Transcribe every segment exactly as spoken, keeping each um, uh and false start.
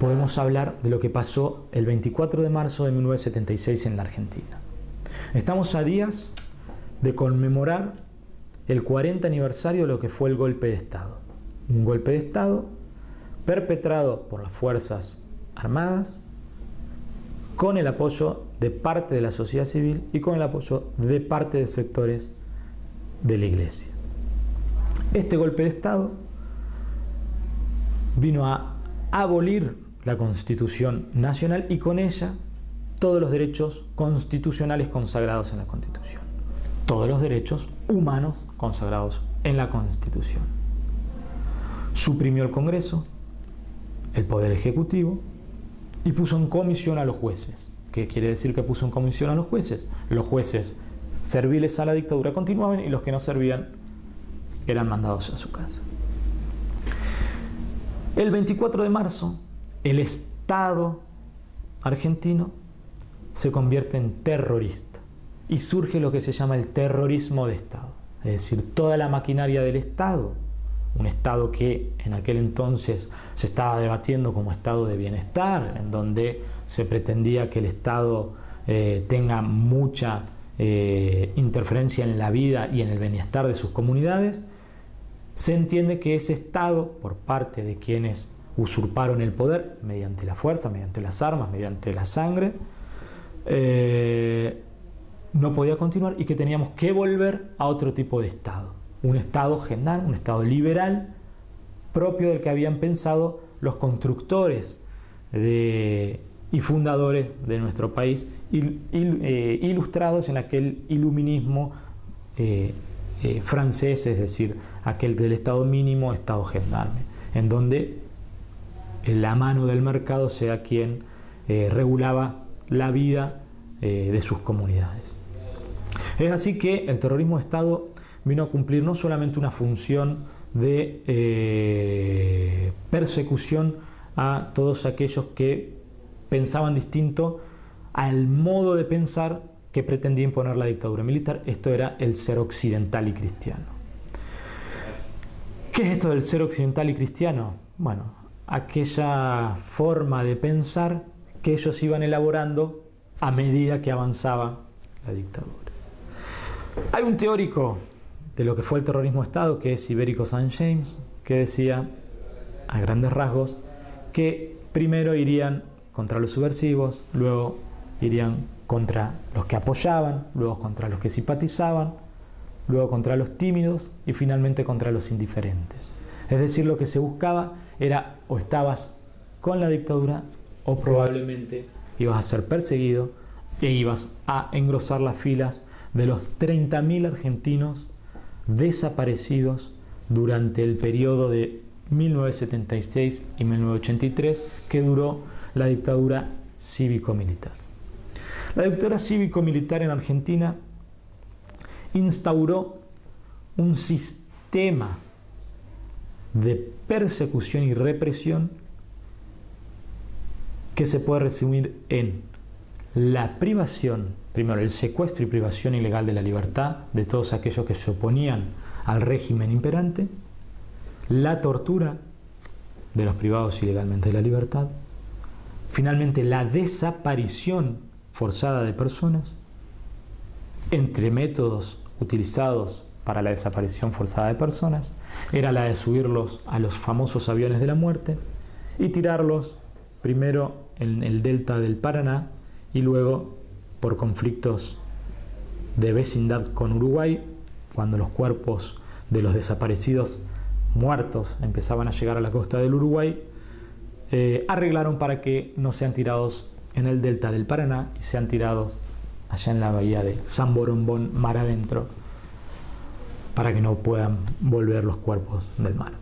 podemos hablar de lo que pasó el veinticuatro de marzo de mil novecientos setenta y seis en la Argentina. Estamos a días de conmemorar el cuarenta aniversario de lo que fue el golpe de Estado. Un golpe de Estado perpetrado por las Fuerzas Armadas con el apoyo de parte de la sociedad civil y con el apoyo de parte de sectores de la Iglesia. Este golpe de Estado vino a abolir la Constitución Nacional y con ella todos los derechos constitucionales consagrados en la Constitución, todos los derechos humanos consagrados en la Constitución. Suprimió el Congreso, el Poder Ejecutivo, y puso en comisión a los jueces. ¿Qué quiere decir que puso en comisión a los jueces? Los jueces serviles a la dictadura continuaban y los que no servían eran mandados a su casa. El veinticuatro de marzo, el Estado argentino se convierte en terrorista y surge lo que se llama el terrorismo de Estado. Es decir, toda la maquinaria del Estado, un Estado que en aquel entonces se estaba debatiendo como Estado de bienestar, en donde se pretendía que el Estado eh, tenga mucha eh, interferencia en la vida y en el bienestar de sus comunidades, se entiende que ese Estado, por parte de quienes usurparon el poder mediante la fuerza, mediante las armas, mediante la sangre, eh, no podía continuar y que teníamos que volver a otro tipo de Estado. Un Estado general, un Estado liberal, propio del que habían pensado los constructores de, y fundadores de nuestro país, il, il, eh, ilustrados en aquel iluminismo eh, eh, francés, es decir, aquel del Estado mínimo, Estado gendarme, en donde la mano del mercado sea quien eh, regulaba la vida eh, de sus comunidades. Es así que el terrorismo de Estado vino a cumplir no solamente una función de eh, persecución a todos aquellos que pensaban distinto al modo de pensar que pretendía imponer la dictadura militar. Esto era el ser occidental y cristiano. ¿Qué es esto del ser occidental y cristiano? Bueno, aquella forma de pensar que ellos iban elaborando a medida que avanzaba la dictadura. Hay un teórico de lo que fue el terrorismo de Estado, que es Ibérico Saint James, que decía, a grandes rasgos, que primero irían contra los subversivos, luego irían contra los que apoyaban, luego contra los que simpatizaban, luego contra los tímidos y finalmente contra los indiferentes. Es decir, lo que se buscaba era o estabas con la dictadura o probablemente ibas a ser perseguido e ibas a engrosar las filas de los treinta mil argentinos desaparecidos durante el periodo de mil novecientos setenta y seis y mil novecientos ochenta y tres que duró la dictadura cívico-militar. La dictadura cívico-militar en Argentina instauró un sistema de persecución y represión que se puede resumir en la privación, primero el secuestro y privación ilegal de la libertad de todos aquellos que se oponían al régimen imperante, la tortura de los privados ilegalmente de la libertad, finalmente la desaparición forzada de personas. Entre métodos utilizados para la desaparición forzada de personas era la de subirlos a los famosos aviones de la muerte y tirarlos primero en el delta del Paraná y luego por conflictos de vecindad con Uruguay, cuando los cuerpos de los desaparecidos muertos empezaban a llegar a la costa del Uruguay, eh, arreglaron para que no sean tirados en el delta del Paraná y sean tirados allá en la bahía de San Borombón, mar adentro, para que no puedan volver los cuerpos del mar.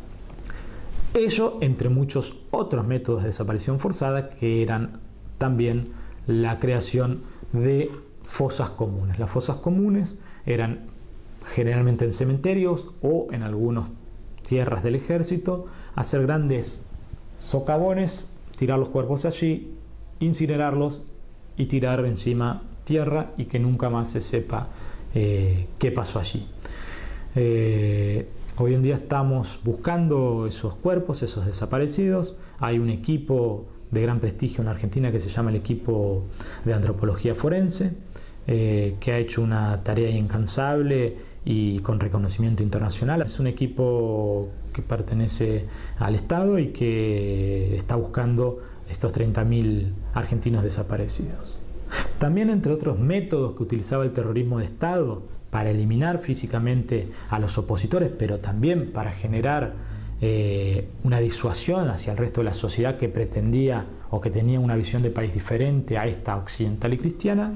Ello entre muchos otros métodos de desaparición forzada, que eran también la creación de fosas comunes. Las fosas comunes eran generalmente en cementerios o en algunas tierras del ejército, hacer grandes socavones, tirar los cuerpos allí, incinerarlos y tirar encima tierra y que nunca más se sepa eh, qué pasó allí. Eh, Hoy en día estamos buscando esos cuerpos, esos desaparecidos. Hay un equipo de gran prestigio en Argentina que se llama el equipo de antropología forense, eh, que ha hecho una tarea incansable y con reconocimiento internacional. Es un equipo que pertenece al Estado y que está buscando estos treinta mil argentinos desaparecidos. También, entre otros métodos que utilizaba el terrorismo de Estado para eliminar físicamente a los opositores, pero también para generar eh, una disuasión hacia el resto de la sociedad que pretendía o que tenía una visión de país diferente a esta occidental y cristiana,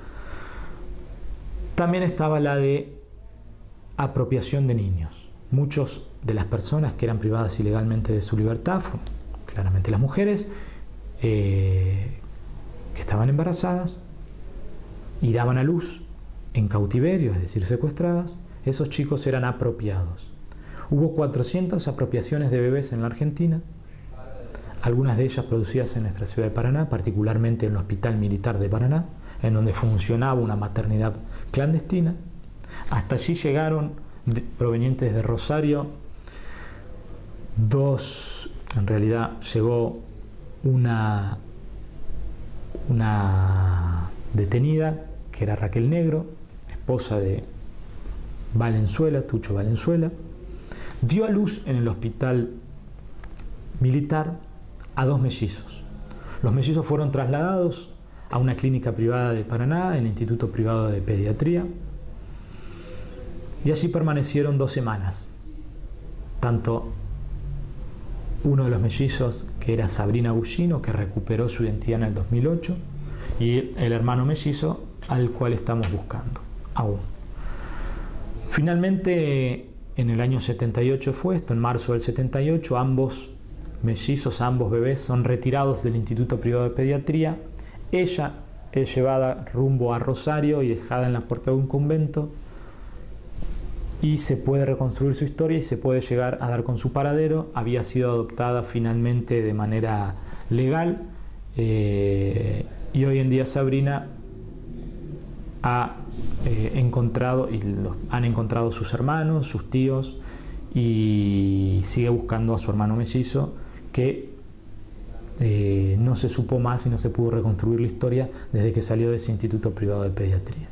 también estaba la de apropiación de niños. Muchas de las personas que eran privadas ilegalmente de su libertad, claramente las mujeres, eh, que estaban embarazadas y daban a luz en cautiverio, es decir, secuestradas, esos chicos eran apropiados. Hubo cuatrocientas apropiaciones de bebés en la Argentina, algunas de ellas producidas en nuestra ciudad de Paraná, particularmente en el Hospital Militar de Paraná, en donde funcionaba una maternidad clandestina. Hasta allí llegaron, de, provenientes de Rosario, dos, en realidad llegó una, una detenida, que era Raquel Negro, esposa de Valenzuela, Tucho Valenzuela, dio a luz en el hospital militar a dos mellizos. Los mellizos fueron trasladados a una clínica privada de Paraná, el Instituto Privado de Pediatría, y allí permanecieron dos semanas. Tanto uno de los mellizos, que era Sabrina Gugino, que recuperó su identidad en el dos mil ocho, y el hermano mellizo, al cual estamos buscando aún. Finalmente, en el año setenta y ocho fue esto, en marzo del setenta y ocho, ambos mellizos, ambos bebés son retirados del Instituto Privado de Pediatría. Ella es llevada rumbo a Rosario y dejada en la puerta de un convento, y se puede reconstruir su historia y se puede llegar a dar con su paradero. Había sido adoptada finalmente de manera legal, eh, y hoy en día Sabrina ha eh, encontrado y los han encontrado sus hermanos, sus tíos, y sigue buscando a su hermano mellizo, que eh, no se supo más y no se pudo reconstruir la historia desde que salió de ese Instituto Privado de Pediatría.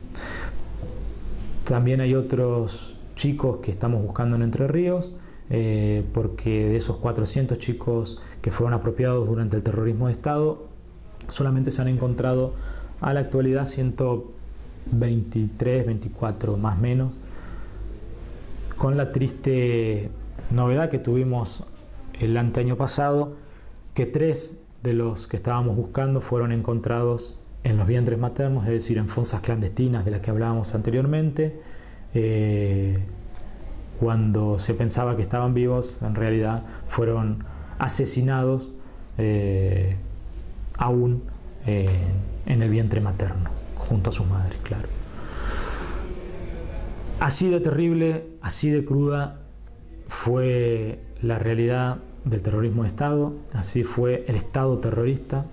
También hay otros chicos que estamos buscando en Entre Ríos, eh, porque de esos cuatrocientos chicos que fueron apropiados durante el terrorismo de Estado, solamente se han encontrado a la actualidad ciento veintitrés, veinticuatro más o menos, con la triste novedad que tuvimos el anteaño pasado, que tres de los que estábamos buscando fueron encontrados en los vientres maternos, es decir, en fosas clandestinas de las que hablábamos anteriormente. Eh, cuando se pensaba que estaban vivos, en realidad fueron asesinados eh, aún eh, en el vientre materno, junto a sus madres, claro. Así de terrible, así de cruda fue la realidad del terrorismo de Estado, así fue el Estado terrorista,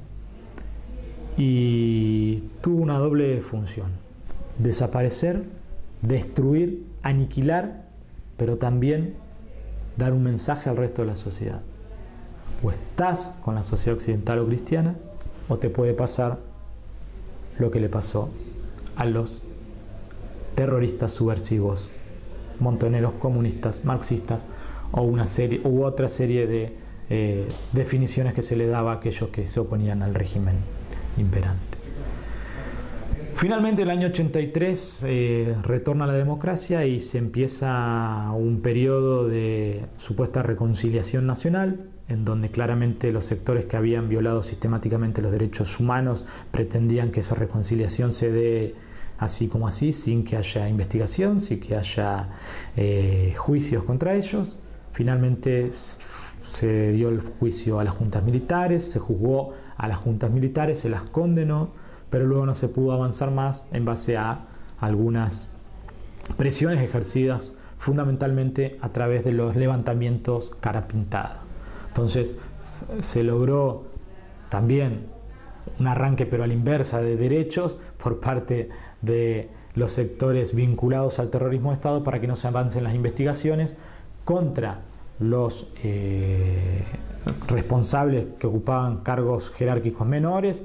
y tuvo una doble función: desaparecer, destruir, aniquilar, pero también dar un mensaje al resto de la sociedad. O estás con la sociedad occidental o cristiana, o te puede pasar lo que le pasó a los terroristas subversivos, montoneros comunistas, marxistas, o una serie u otra serie de eh, definiciones que se le daba a aquellos que se oponían al régimen imperante. Finalmente, en el año ochenta y tres eh, retorna la democracia y se empieza un periodo de supuesta reconciliación nacional, en donde claramente los sectores que habían violado sistemáticamente los derechos humanos pretendían que esa reconciliación se dé así como así, sin que haya investigación, sin que haya eh, juicios contra ellos. Finalmente se dio el juicio a las juntas militares, se juzgó a las juntas militares, se las condenó, pero luego no se pudo avanzar más en base a algunas presiones ejercidas fundamentalmente a través de los levantamientos cara pintada. Entonces se logró también un arranque, pero a la inversa, de derechos por parte de los sectores vinculados al terrorismo de Estado para que no se avancen las investigaciones, contra los eh, responsables que ocupaban cargos jerárquicos menores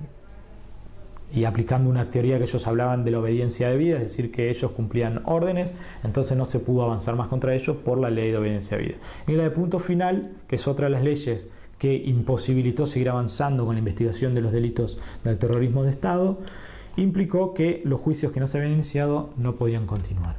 y aplicando una teoría que ellos hablaban de la obediencia debida, es decir, que ellos cumplían órdenes, entonces no se pudo avanzar más contra ellos por la ley de obediencia debida. Y la de punto final, que es otra de las leyes que imposibilitó seguir avanzando con la investigación de los delitos del terrorismo de Estado, implicó que los juicios que no se habían iniciado no podían continuar.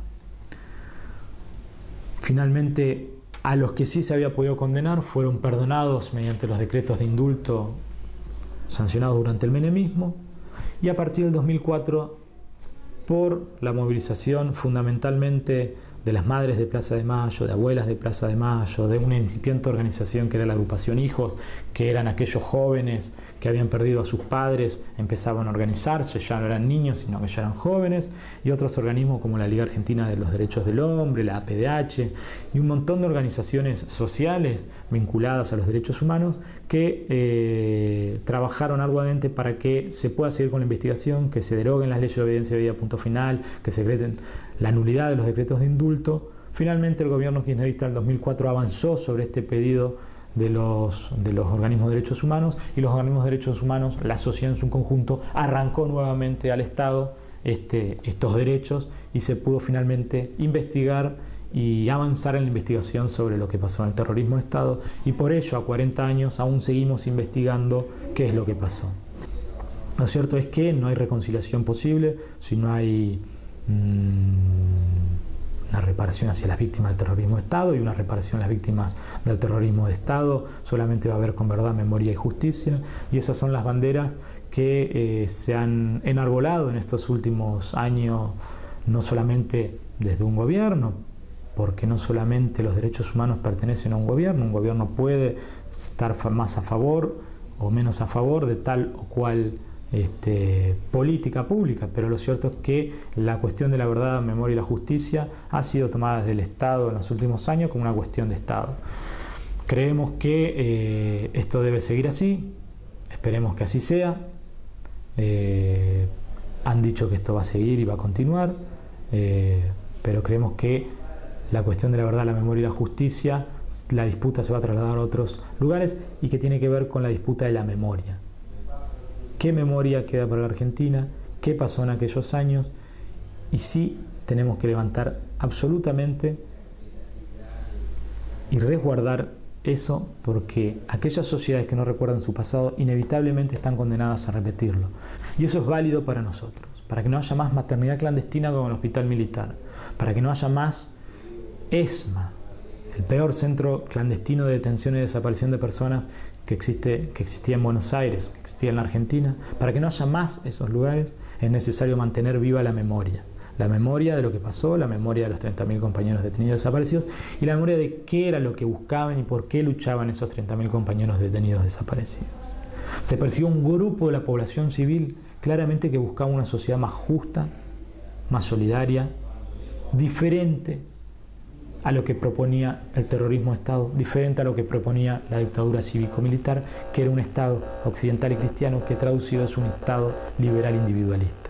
Finalmente, a los que sí se había podido condenar fueron perdonados mediante los decretos de indulto sancionados durante el menemismo, y a partir del dos mil cuatro, por la movilización fundamentalmente de las madres de Plaza de Mayo, de abuelas de Plaza de Mayo, de una incipiente organización que era la agrupación Hijos, que eran aquellos jóvenes que habían perdido a sus padres, empezaban a organizarse, ya no eran niños, sino que ya eran jóvenes, y otros organismos como la Liga Argentina de los Derechos del Hombre, la A P D H, y un montón de organizaciones sociales vinculadas a los derechos humanos que eh, trabajaron arduamente para que se pueda seguir con la investigación, que se deroguen las leyes de obediencia debida, punto final, que se decreten la nulidad de los decretos de indulto. Finalmente el gobierno kirchnerista en dos mil cuatro avanzó sobre este pedido de los, de los organismos de derechos humanos, y los organismos de derechos humanos, la sociedad en su conjunto, arrancó nuevamente al Estado este, estos derechos, y se pudo finalmente investigar y avanzar en la investigación sobre lo que pasó en el terrorismo de Estado, y por ello a cuarenta años aún seguimos investigando qué es lo que pasó. Lo cierto es que no hay reconciliación posible si no hay una reparación hacia las víctimas del terrorismo de Estado, y una reparación a las víctimas del terrorismo de Estado solamente va a haber con verdad, memoria y justicia, y esas son las banderas que eh, se han enarbolado en estos últimos años, no solamente desde un gobierno, porque no solamente los derechos humanos pertenecen a un gobierno, un gobierno puede estar más a favor o menos a favor de tal o cual Este, política pública, pero lo cierto es que la cuestión de la verdad, la memoria y la justicia ha sido tomada desde el Estado en los últimos años como una cuestión de Estado. Creemos que eh, esto debe seguir así, esperemos que así sea. Eh, han dicho que esto va a seguir y va a continuar, eh, pero creemos que la cuestión de la verdad, la memoria y la justicia, la disputa se va a trasladar a otros lugares, y que tiene que ver con la disputa de la memoria. ¿Qué memoria queda para la Argentina? ¿Qué pasó en aquellos años? Y sí tenemos que levantar absolutamente y resguardar eso, porque aquellas sociedades que no recuerdan su pasado inevitablemente están condenadas a repetirlo. Y eso es válido para nosotros, para que no haya más maternidad clandestina como en el hospital militar, para que no haya más ESMA, el peor centro clandestino de detención y desaparición de personas que, existe, que existía en Buenos Aires, que existía en la Argentina. Para que no haya más esos lugares es necesario mantener viva la memoria. La memoria de lo que pasó, la memoria de los treinta mil compañeros detenidos y desaparecidos, y la memoria de qué era lo que buscaban y por qué luchaban esos treinta mil compañeros detenidos y desaparecidos. Se persiguió un grupo de la población civil claramente que buscaba una sociedad más justa, más solidaria, diferente a lo que proponía el terrorismo de Estado, diferente a lo que proponía la dictadura cívico-militar, que era un Estado occidental y cristiano que traducido es un Estado liberal individualista.